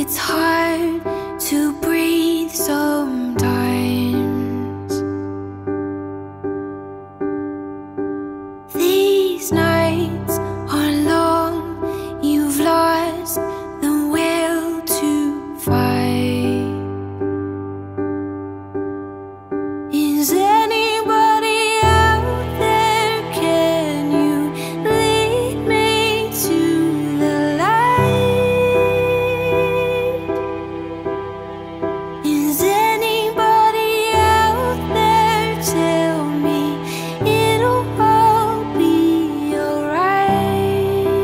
It's hard to breathe sometimes. These nights are long, you've lost the will to fight. Is anybody out there? Can you lead me to the light? Is anybody out there? Tell me it'll all be alright.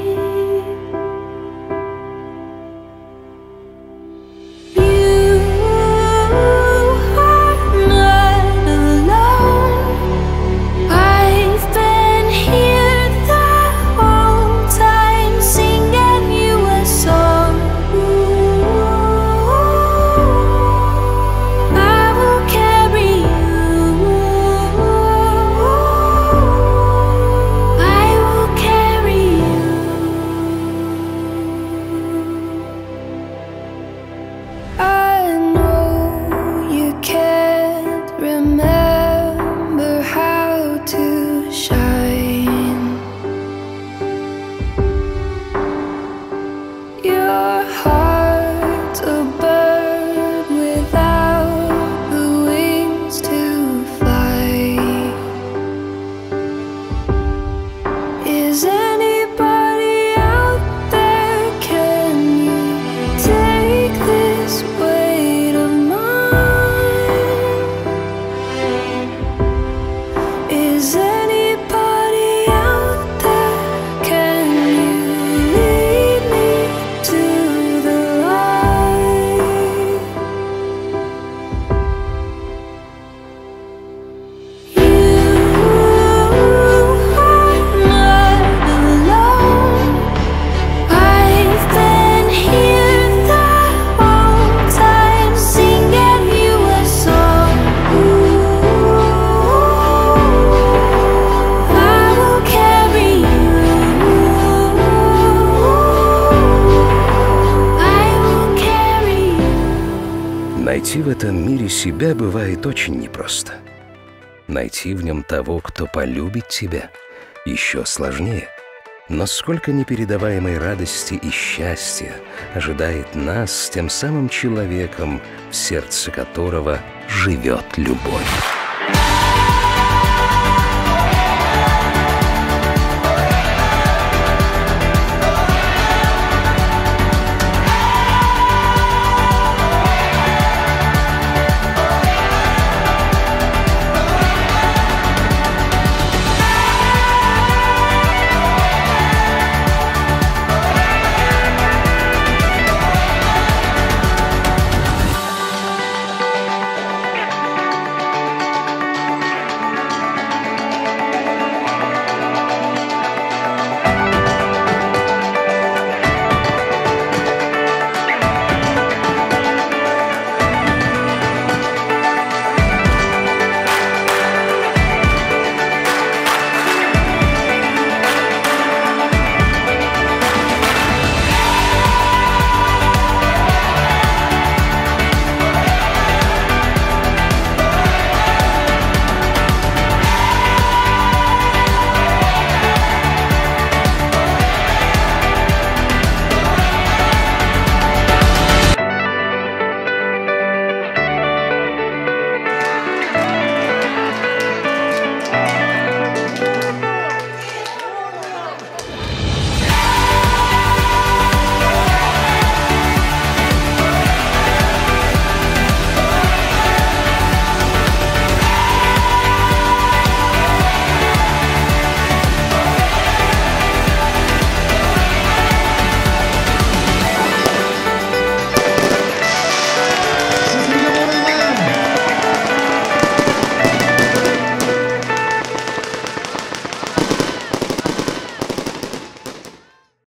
You are not alone. I've been here the whole time, singing you a song. I will carry you. I will carry you. I know you can't remember how to shine. Your heart's a bird without the wings to fly. Is anybody out there? Can you take this weight of mine? Is anybody out there? Can you lead me to the light? You are not alone. I've been here the whole time, singing you a song. I will carry you. I will carry you. Найти в этом мире себя бывает очень непросто. Найти в нем того, кто полюбит тебя, еще сложнее. Но сколько непередаваемой радости и счастья ожидает нас с тем самым человеком, в сердце которого живет любовь.